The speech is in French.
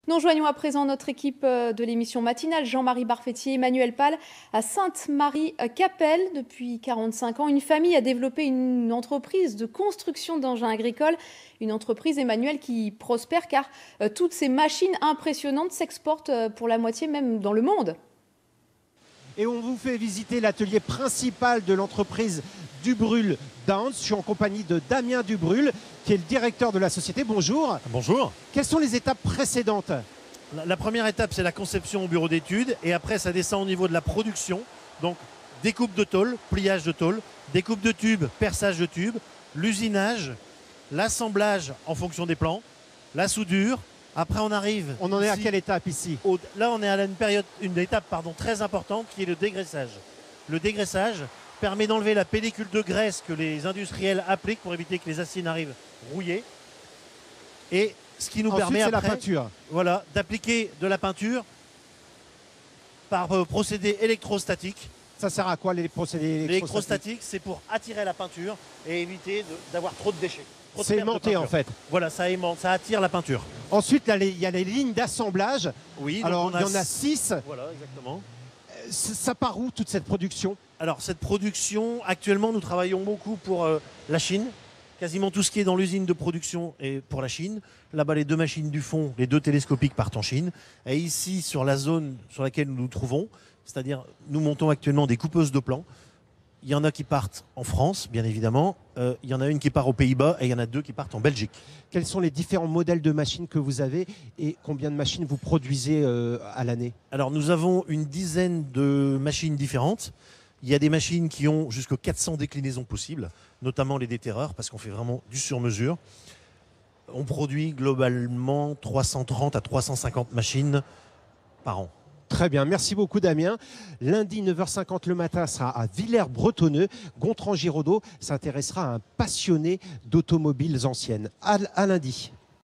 Nous rejoignons à présent notre équipe de l'émission matinale, Jean-Marie Barfetier, Emmanuel Pal, à Sainte-Marie-Capelle. Depuis 45 ans, une famille a développé une entreprise de construction d'engins agricoles. Une entreprise, Emmanuel, qui prospère car toutes ces machines impressionnantes s'exportent pour la moitié même dans le monde. Et on vous fait visiter l'atelier principal de l'entreprise Dubrul Downs. Je suis en compagnie de Damien Dubrul, qui est le directeur de la société. Bonjour. Bonjour. Quelles sont les étapes précédentes? La première étape, c'est la conception au bureau d'études. Et après, ça descend au niveau de la production. Donc, découpe de tôle, pliage de tôle, découpe de tubes, perçage de tubes, l'usinage, l'assemblage en fonction des plans, la soudure. Après, on arrive. On en est à quelle étape ici? Là, on est à une étape très importante qui est le dégraissage. Le dégraissage permet d'enlever la pellicule de graisse que les industriels appliquent pour éviter que les aciers n'arrivent rouillés. Et ce qui nous permet après, la peinture. Voilà, d'appliquer de la peinture par procédé électrostatique. Ça sert à quoi les procédés électrostatiques? C'est pour attirer la peinture et éviter d'avoir trop de déchets. C'est aimanté en fait. Voilà, ça aimante, ça attire la peinture. Ensuite, il y a les lignes d'assemblage. Oui, alors il y en a 6. Voilà, exactement. Ça part où toute cette production? Alors cette production, actuellement, nous travaillons beaucoup pour la Chine. Quasiment tout ce qui est dans l'usine de production est pour la Chine. Là-bas, les 2 machines du fond, les 2 télescopiques partent en Chine. Et ici, sur la zone sur laquelle nous nous trouvons, c'est-à-dire nous montons actuellement des coupeuses de plans. Il y en a qui partent en France, bien évidemment. Il y en a une qui part aux Pays-Bas et il y en a 2 qui partent en Belgique. Quels sont les différents modèles de machines que vous avez et combien de machines vous produisez à l'année? Alors, nous avons une dizaine de machines différentes. Il y a des machines qui ont jusqu'à 400 déclinaisons possibles, notamment les déterreurs, parce qu'on fait vraiment du sur-mesure. On produit globalement 330 à 350 machines par an. Très bien, merci beaucoup Damien. Lundi 9h50 le matin sera à Villers-Bretonneux. Gontran Giraudot s'intéressera à un passionné d'automobiles anciennes. À lundi.